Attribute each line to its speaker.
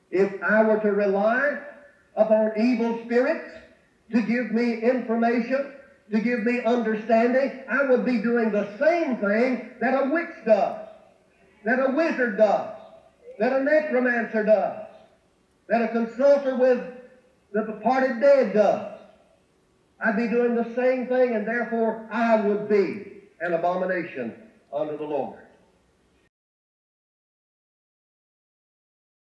Speaker 1: If I were to rely upon evil spirits to give me information, to give me understanding, I would be doing the same thing that a witch does, that a wizard does, that a necromancer does, that a consulter with the departed dead does. I'd be doing the same thing, and therefore I would be an abomination unto the Lord.